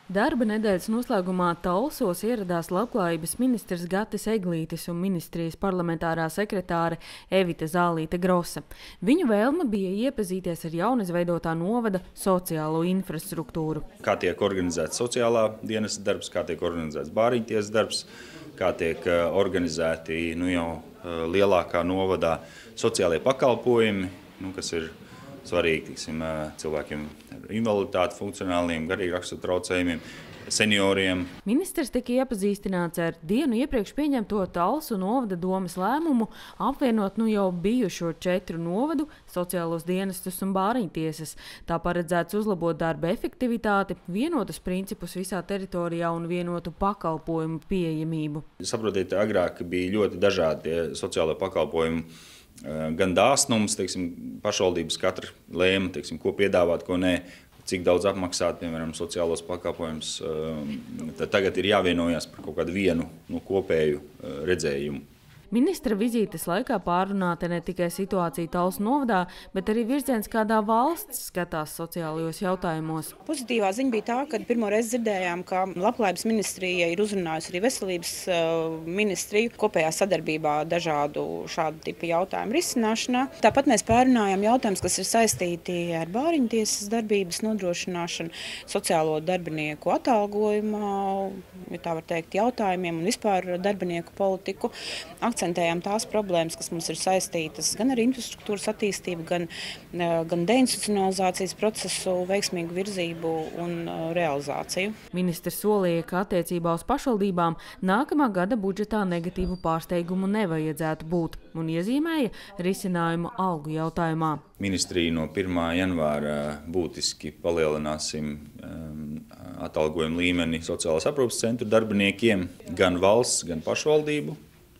Darba nedēļas noslēgumā Talsos ieradās Labklājības ministrs Gatis Eglītis un ministrijas parlamentārā sekretāre Evita Zālīte-Grosa. Viņu vēlme bija iepazīties ar jaunizveidotā novada sociālo infrastruktūru. Kā tiek organizēts sociālā dienesta darbs, kā tiek organizēts bāriņtiesas darbs, kā tiek organizēti jau lielākā novadā sociālie pakalpojumi, kas ir svarīgi cilvēkiem ar invaliditāti, funkcionāliem, garīgi rakstura traucējumiem, senioriem. Ministrs tika iepazīstināts ar dienu iepriekš pieņemto Talsu novada domes lēmumu apvienot jau bijušo 4 novadu sociālos dienestus un bāriņtiesas. Tā paredzēts uzlabot darba efektivitāti, vienotus principus visā teritorijā un vienotu pakalpojumu pieejamību. Saprotiet, agrāk bija ļoti dažādi sociālo pakalpojumu, gan dāsnums, pašvaldības katra lēma, ko piedāvāt, ko nē, cik daudz apmaksāt, piemēram, sociālos pakalpojumus. Tad tagad ir jāvienojas par kaut kādu vienu kopēju redzējumu. Ministra vizītes laikā pārunāta ne tikai situācija Talsu novadā, bet arī virziens, kādā valsts skatās sociālajos jautājumos. Pozitīvā ziņa bija tā, ka pirmo reizi dzirdējām, ka Labklājības ministrija ir uzrunājusi arī veselības ministriju kopējā sadarbībā dažādu šādu tipu jautājumu risināšanā. Tāpat mēs pārunājām jautājumus, kas ir saistīti ar bāriņtiesas darbības nodrošināšanu, sociālo darbinieku atalgojumā, ja tā var teikt, jautājumiem un vispār darbinieku politiku. Akcentējām tās problēmas, kas mums ir saistītas gan ar infrastruktūras attīstību, gan deinstitucionalizācijas procesu veiksmīgu virzību un realizāciju. Ministrs solīja, ka attiecībā uz pašvaldībām nākamā gada budžetā negatīvu pārsteigumu nevajadzētu būt un iezīmēja risinājumu algu jautājumā. Ministrija no 1. janvāra būtiski palielināsim atalgojumu līmeni sociālās aprūpes centru darbiniekiem, gan valsts, gan pašvaldību.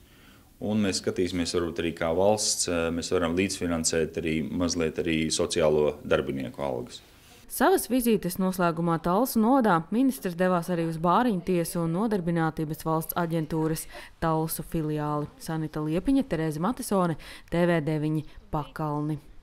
Un mēs skatīsimies, varbūt arī kā valsts, mēs varam līdzfinansēt mazliet arī sociālo darbinieku algas. Savas vizītes noslēgumā Talsu novadā ministrs devās arī uz bāriņtiesu un nodarbinātības valsts aģentūras Talsu filiāli. Sanita Liepiņa, Terēze Matisone, TV9 Pakalni.